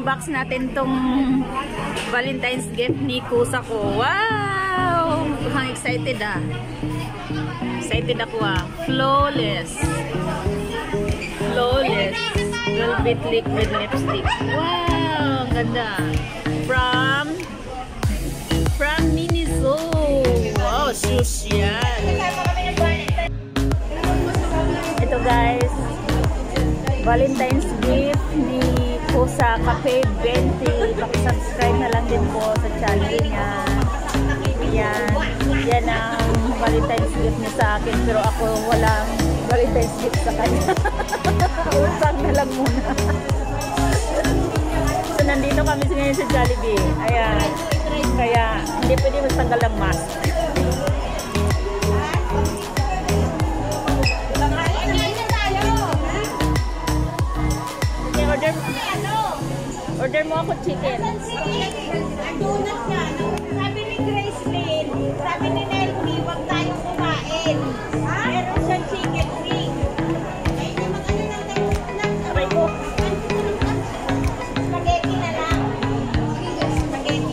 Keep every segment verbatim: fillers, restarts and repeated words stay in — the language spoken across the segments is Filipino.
i-unbox natin tong Valentine's gift ni kusa ko. Wow! Mukhang excited ah. Excited ako ah. Flawless. Flawless. Velvet liquid lipstick. Wow! Ang ganda. From From Miniso. Wow! Social. Ito guys. Valentine's gift ni Kusa Cafe twenty. Paki-subscribe na lang din po sa channel niya. Yan. Yan ang Valentine's gift niya sa akin. Pero ako walang Valentine's gift sa kanya. Utang na lang muna. So nandito kami ngayon sa Jollibee. Ayan. Kaya hindi pwede magtanggal ang mask. Order, order mo ako chicken. Ang donut nga, no? Sabi ni Grace Lynn, sabi ni Nelly, huwag tayong kumain. Meron siyang chicken wing. Ay, naman ano lang ng Aray ko. spaghetti na lang. Spaghetti.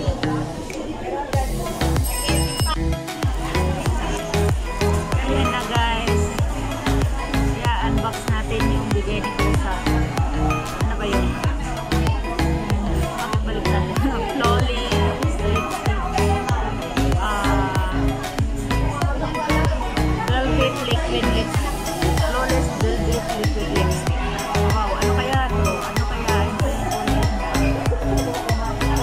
Ayan na guys. Kaya unbox natin yung bigay ni Kusa. Ano ba yun? Makabalik natin. Flawless lipstick. Ah, velvet liquid lipstick. Flawless velvet liquid lipstick. Wow, ano kaya to? Ano kaya ito yung kulay niya?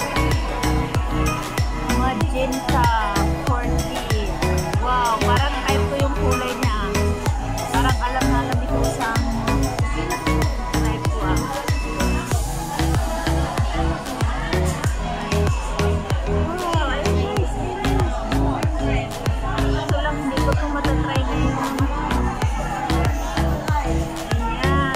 Magenta forty. Wow, parang type ko yung kulay niya. Parang alam na alam ito sa type ko ah. Wow, ayun guys. Ito lang, hindi ko ito matatry ngayon. Ayan,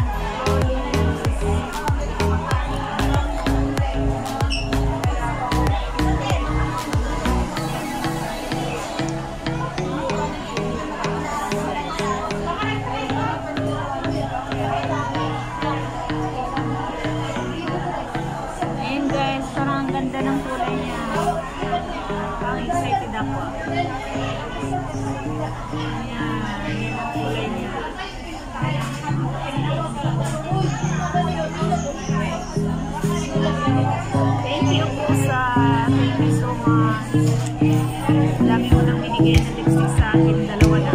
Ayan guys, parang ang ganda ng kulay niya. Parang excited ako. Ayan, ayan ang kulay niya. Thank you po sa thank you so much. Dami mo nang binigay na lipstick sa akin. Dalawa